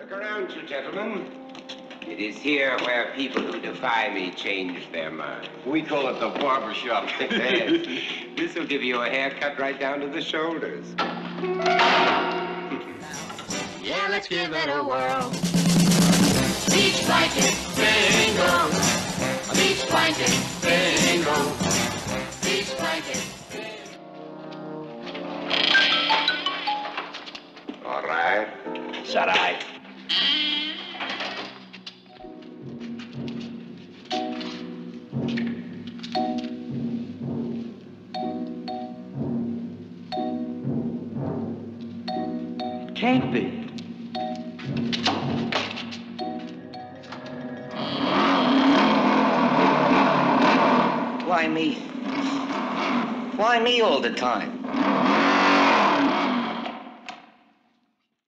Look around you, gentlemen. It is here where people who defy me change their mind. We call it the barber shop. This will give you a haircut right down to the shoulders. Yeah, let's give it a whirl. Beach blanket bingo. Beach blanket bingo. Beach blanket bingo. All right. It's all right. Can't be. Why me? Why me all the time?